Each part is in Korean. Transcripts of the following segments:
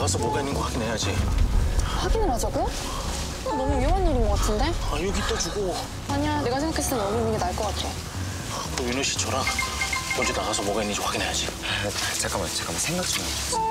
나가서 뭐가 있는 거 확인해야지. 확인을 하자고요? 너무 위험한 일인 것 같은데? 아, 여기 있다 주고. 아니야, 내가 생각했을 땐 여기 있는 게 나을 것 같아. 그럼 윤호 씨 저랑 먼저 나가서 뭐가 있는지 확인해야지. 잠깐만 생각 좀 해.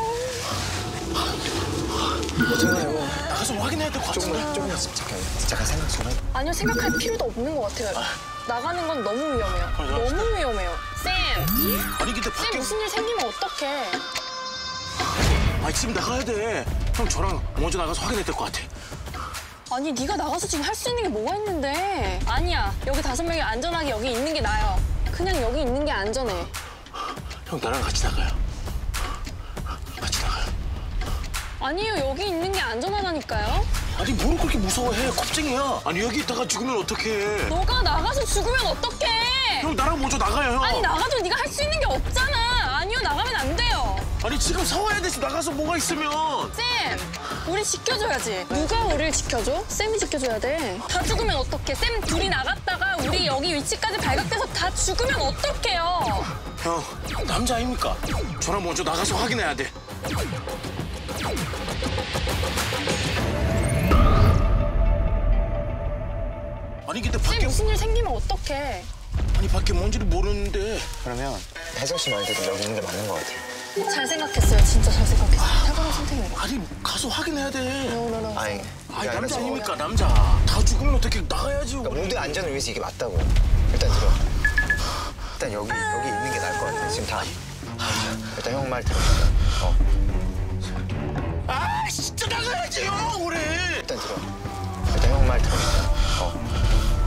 괜찮아요. 나가서 뭐 확인해야 될 것 같은데. 조금만 잠깐 생각 좀 해. 아니요, 생각할 필요도 없는 것 같아요. 나가는 건 너무 위험해요. 너무 위험해요. 쌤! 아니 근데 쌤, 밖에 무슨 일 생기면 어떡해. 아니 지금 나가야 돼. 형 저랑 먼저 나가서 확인해야 될 것 같아. 아니, 네가 나가서 지금 할 수 있는 게 뭐가 있는데. 아니야, 여기 5명이 안전하게 여기 있는 게 나아요. 그냥 여기 있는 게 안전해. 형 나랑 같이 나가요. 같이 나가요. 아니에요, 여기 있는 게 안전하다니까요. 아니 뭘 그렇게 무서워해. 겁쟁이야. 아니 여기 있다가 죽으면 어떡해. 너가 나가서 죽으면 어떡해. 형 나랑 먼저 나가요, 형. 아니, 나가도 네가 할 수 있는 게 없잖아. 아니요, 나가면 안 돼요. 아니 지금 싸워야 돼. 나가서 뭐가 있으면. 쌤, 우리 지켜줘야지. 누가 우리를 지켜줘? 쌤이 지켜줘야 돼. 다 죽으면 어떡해. 쌤 둘이 나갔다가 우리 여기 위치까지 발각돼서 다 죽으면 어떡해요. 형 남자 아닙니까? 저랑 먼저 나가서 확인해야 돼. 아니 근데 쌤, 밖에 무슨 일 생기면 어떡해. 아니 밖에 뭔지를 모르는데. 그러면 혜정 씨 말대로 여기 있는 게 맞는 것 같아요. 잘 생각했어요. 진짜 잘 생각했어요. 탁월한 선택인 것 같아요. 아니 가서 확인해야 돼. 아니 아니 남자 알았어. 아닙니까 남자. 다 죽으면 어떻게 나가야지. 그러니까 모두의 안전을 위해서 이게 맞다고. 일단 들어. 일단 여기 있는 게 나을 것 같아. 지금 다. 일단 형 말 들어. 아 진짜 나가야지 형 우리. 일단 들어. 일단 형 말 들어.